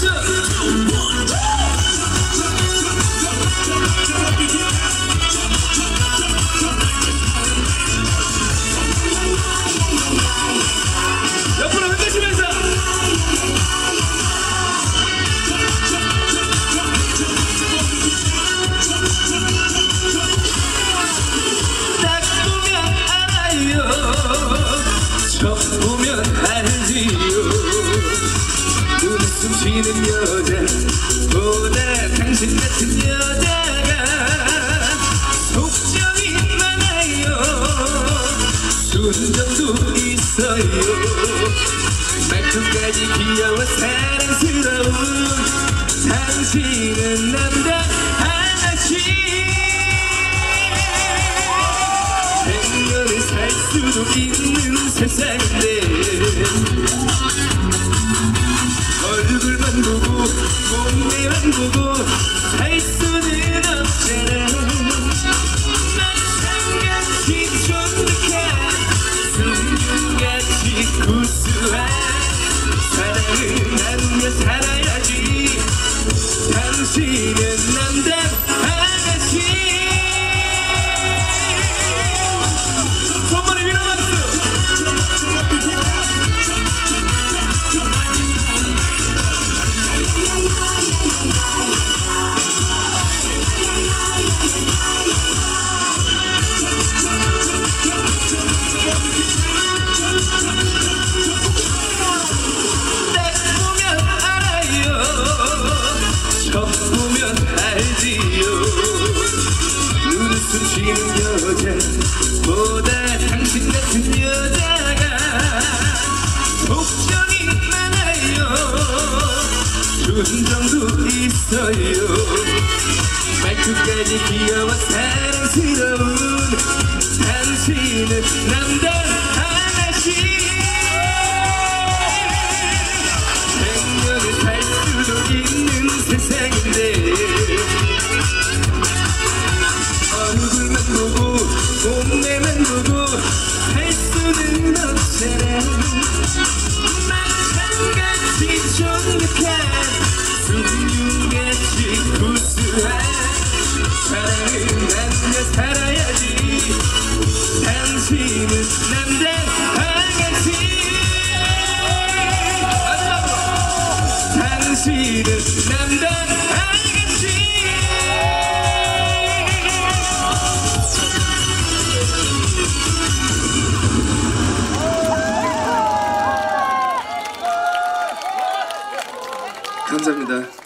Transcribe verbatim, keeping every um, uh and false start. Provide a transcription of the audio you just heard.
옆으로 흔드시면서 딱 보면 알아요, 저 보면 알지요. 웃음 쉬는 여자보다 당신 같은 여자가 속정이 많아요. 순정도 있어요. 말투까지 귀여워 사랑스러운 당신은 남자 하나씩 백년을 살 수도 있는 세상인데 얼굴만 보고 몸매만 보고 살 수는 없잖아. 마찬가지 쫀득한 순간같이 구수한 사랑을 나누며 살아야지. 당신은 남자 하나씩 손머리 위로 박수. 눈웃음 쉬는 여자보다 당신 같은 여자가 속정이 많아요. 순정도 있어요. 말투까지 귀여워 사랑스러운 당신은 남자 하나씩 백년을 살 수도 있는 세상인데 얼굴만 보고 몸매만 보고 할 수는 없잖아. 마찬가지 쫀득한 숭늉같이 구수한 사랑을 나누며 살아야지. 당신은 남자 하나씩 당신은 남자 하나씩 감사합니다.